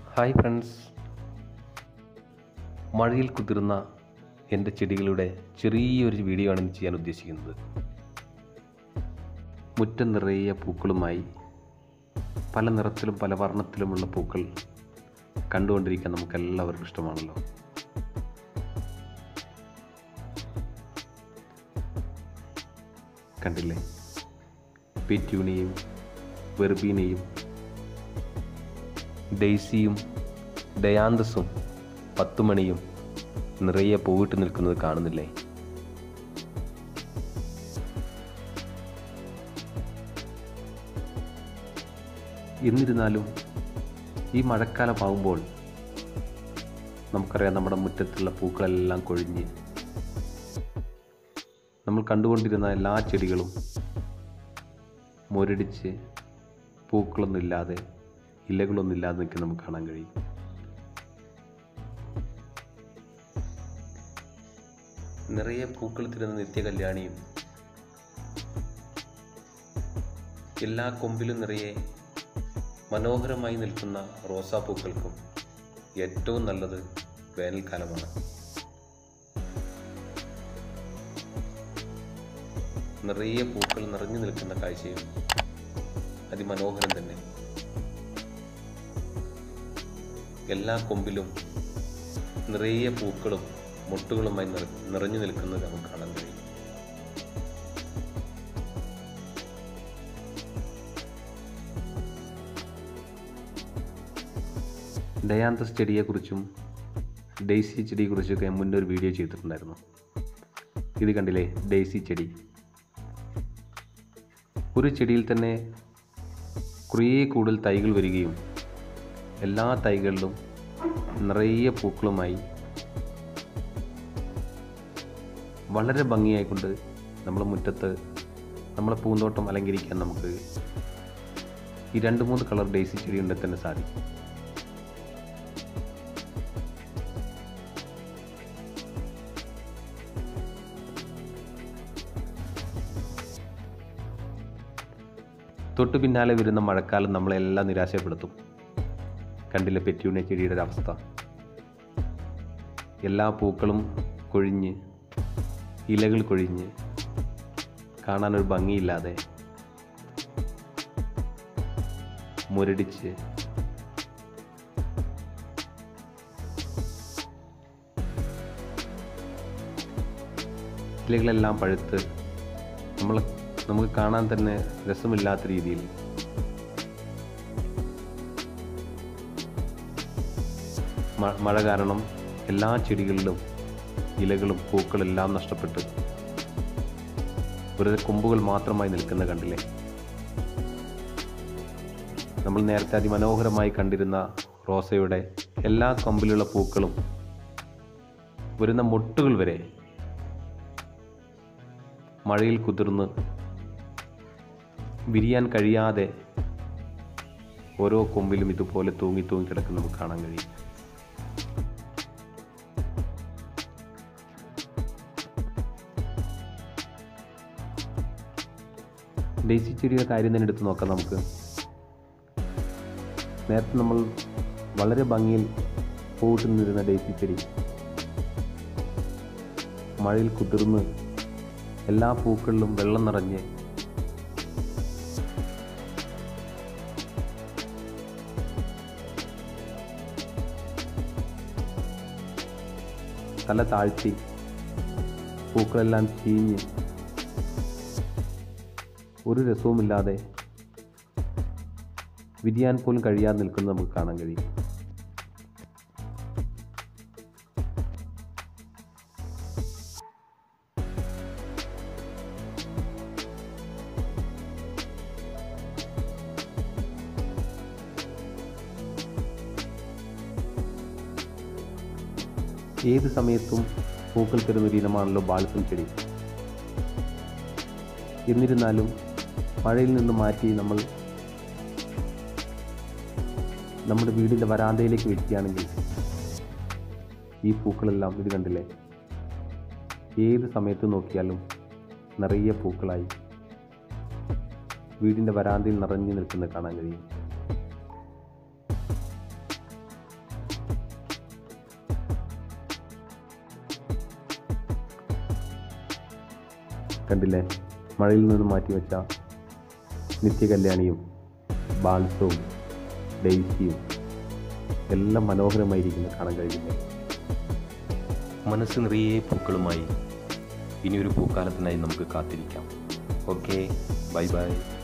Hi friends, മഴയിൽ കുതിർന്ന എൻ്റെ ചെടികളുടെ ചെറിയൊരു വീഡിയോ ആണ് ഇന്ന് ചെയ്യാൻ ഉദ്ദേശിക്കുന്നത്. മുറ്റം നിറയെ പൂക്കളുമായി പല നിറത്തിലും പല വർണ്ണത്തിലുമുള്ള പൂക്കൾ കണ്ടുകൊണ്ടിരിക്കാൻ നമുക്കെല്ലാവർക്കും ഇഷ്ടമാണല്ലോ. കണ്ടില്ലേ, പെറ്റ്യൂണിയയും വെർബീനയും ഡെയ്സിയും ഡയാന്തസും 10 മണിയും നിറയെ പൂവിട്ട് നിൽക്കുന്നത് കാണുന്നില്ലേ? എന്നിരുന്നാലും ഈ മഴക്കാലമാകുമ്പോൾ നമുക്കറിയാം, നമ്മുടെ മുറ്റത്തുള്ള പൂക്കളെല്ലാം കൊഴിഞ്ഞ് നമ്മൾ കണ്ടുകൊണ്ടിരുന്ന എല്ലാ ചെടികളും മുരടിച്ച് പൂക്കളൊന്നുമില്ലാതെ ഇലകളൊന്നുമില്ലാതെ നിൽക്കുന്ന നമുക്ക് കാണാൻ കഴിയും. നിറയെ പൂക്കൾ തിരുന്ന നിത്യകല്യാണിയും എല്ലാ കൊമ്പിലും നിറയെ മനോഹരമായി നിൽക്കുന്ന റോസാപ്പൂക്കൾക്കും ഏറ്റവും നല്ലത് വേനൽക്കാലമാണ്. നിറയെ പൂക്കൾ നിറഞ്ഞു നിൽക്കുന്ന കാഴ്ചയും അതിമനോഹരം തന്നെ. എല്ലാ കൊമ്പിലും നിറയെ പൂക്കളും മുട്ടുകളുമായി നിറഞ്ഞു നിൽക്കുന്നത് നമുക്ക് കാണാൻ കഴിയും. ഡയാന്തസ് ചെടിയെക്കുറിച്ചും ഡെയ്സി ചെടിയെക്കുറിച്ചൊക്കെ മുന്നേ ഒരു വീഡിയോ ചെയ്തിട്ടുണ്ടായിരുന്നു. ഇത് കണ്ടില്ലേ, ഡെയ്സി ചെടി. ഒരു ചെടിയിൽ തന്നെ കുറേ കൂടുതൽ തൈകൾ വരികയും എല്ലാ തൈകളിലും നിറയെ പൂക്കളുമായി വളരെ ഭംഗിയായിക്കൊണ്ട് നമ്മുടെ മുറ്റത്ത് നമ്മളെ പൂന്തോട്ടം അലങ്കരിക്കാൻ നമുക്ക് ഈ 2-3 കളർ ഡെയ്സി ചെടി ഉണ്ടെങ്കിൽ തന്നെ സാധിക്കും. തൊട്ടു പിന്നാലെ വരുന്ന മഴക്കാലം നമ്മളെല്ലാം നിരാശപ്പെടുത്തും. കണ്ടില്ല പെറ്റ്യൂണിയ ചെടിയുടെ ഒരു അവസ്ഥ. എല്ലാ പൂക്കളും കൊഴിഞ്ഞ് ഇലകൾ കൊഴിഞ്ഞ് കാണാനൊരു ഭംഗിയില്ലാതെ മുരടിച്ച് ഇലകളെല്ലാം പഴുത്ത് നമുക്ക് കാണാൻ തന്നെ രസമില്ലാത്ത രീതിയിൽ മഴ കാരണം എല്ലാ ചെടികളിലും ഇലകളും പൂക്കളെല്ലാം നഷ്ടപ്പെട്ട് വെറുതെ കൊമ്പുകൾ മാത്രമായി നിൽക്കുന്ന കണ്ടില്ലേ? നമ്മൾ നേരത്തെ അതിമനോഹരമായി കണ്ടിരുന്ന റോസയുടെ എല്ലാ കൊമ്പിലുള്ള പൂക്കളും വരുന്ന മൊട്ടുകൾ വരെ മഴയിൽ കുതിർന്ന് വിരിയാൻ കഴിയാതെ ഓരോ കൊമ്പിലും ഇതുപോലെ തൂങ്ങി കിടക്കുന്ന നമുക്ക് കാണാൻ കഴിയും. ഡെയ്സി ചെടിയുടെ കാര്യം തന്നെ എടുത്ത് നോക്കാം നമുക്ക്. നേരത്തെ നമ്മൾ വളരെ ഭംഗിയിൽ പൂവിട്ട് നിന്നിരുന്ന ഡെയ്സി ചെടി മഴയിൽ കുതിർന്ന് എല്ലാ പൂക്കളിലും വെള്ളം നിറഞ്ഞ് തല താഴ്ത്തി പൂക്കളെല്ലാം ചീഞ്ഞ് ഒരു രസവുമില്ലാതെ വിരിയാൻ പോലും കഴിയാതെ നിൽക്കുന്നത് നമുക്ക് കാണാൻ കഴിയും. ഏത് സമയത്തും പൂക്കൾ തരുന്നൊരു ഇനമാണല്ലോ ബാൽസം ചെടി. എന്നിരുന്നാലും മഴയിൽ നിന്ന് മാറ്റി നമ്മൾ നമ്മുടെ വീടിൻ്റെ വരാന്തയിലേക്ക് വെക്കുകയാണെങ്കിൽ ഈ പൂക്കളെല്ലാം ഇത് കണ്ടില്ലേ, ഏത് സമയത്ത് നോക്കിയാലും നിറയെ പൂക്കളായി വീടിൻ്റെ വരാന്തയിൽ നിറഞ്ഞു നിൽക്കുന്നത് കാണാൻ കഴിയും. കണ്ടില്ലേ, മഴയിൽ നിന്ന് മാറ്റിവെച്ച നിത്യകല്യാണിയും ബാൽസവും ഡെയ്സിയും എല്ലാം മനോഹരമായിരിക്കുന്നു കാണാൻ കഴിയില്ലേ. മനസ്സ് നിറയെ പൂക്കളുമായി ഇനിയൊരു പൂക്കാലത്തിനായി നമുക്ക് കാത്തിരിക്കാം. Okay, bye by.